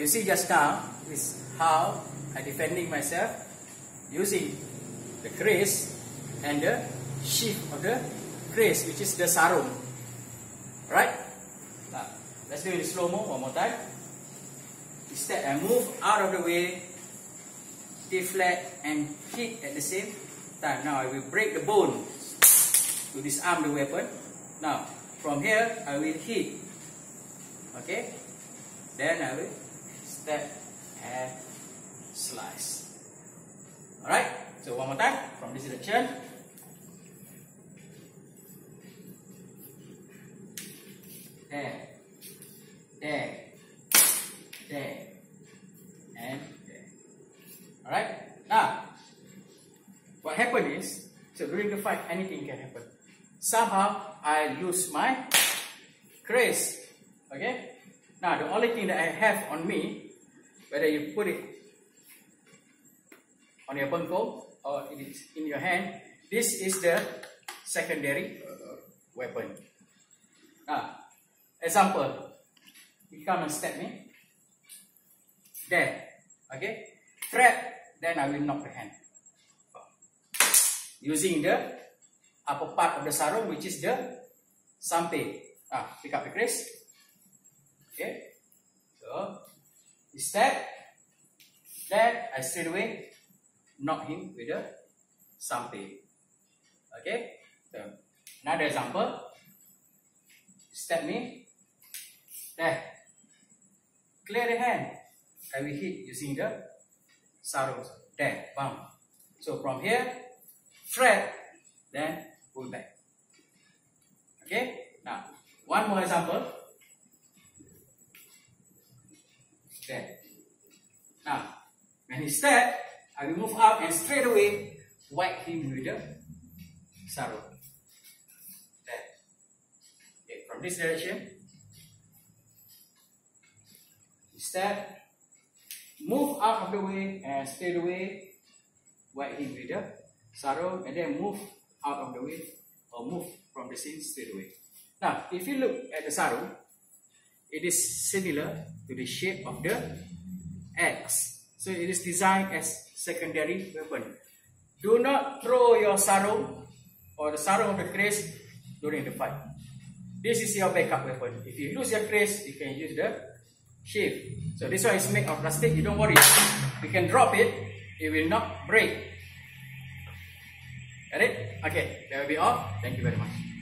you see just now is how I defending myself using the kris and the sheath of the kris, which is the sarung. Right? Now, let's do it in slow-mo one more time. Instead, I move out of the way, deflect and hit at the same time. Now, I will break the bone to disarm the weapon. Now, from here, I will hit. Okay? Then I will step and slice. Alright? So, one more time from this direction. There, and there. Alright? Now, what happened is, so during the fight, anything can happen. Somehow, I lose my kris. Okay? Now, the only thing that I have on me, whether you put it on your bengkong or it is in your hand, this is the secondary weapon. Now, example, you come and stab me. There, okay? Threat, then I will knock the hand. Using the upper part of the sarung, which is the sampai. Pick up the kris. Okay? So, he stab. Then I straight away knock him with the sampai. Okay? So, another example. Stab me. There. Clear the hand. I will hit using the sarung. There. Bam. So from here, thread, then pull back. Okay? Now, one more example. There. Now, when he stab, I will move out and straight away whack him with the sarung. There. Okay, from this direction, stab, move out of the way and straight away whack him with the sarung, and then move out of the way or move from the scene straight away. Now, if you look at the sarung, it is similar to the shape of the axe. So it is designed as secondary weapon. Do not throw your sarung or the sarung of the kris during the fight. This is your backup weapon. If you lose your kris, you can use the sheath. So this one is made of plastic. You don't worry. You can drop it. It will not break. Got it? Okay. That will be all. Thank you very much.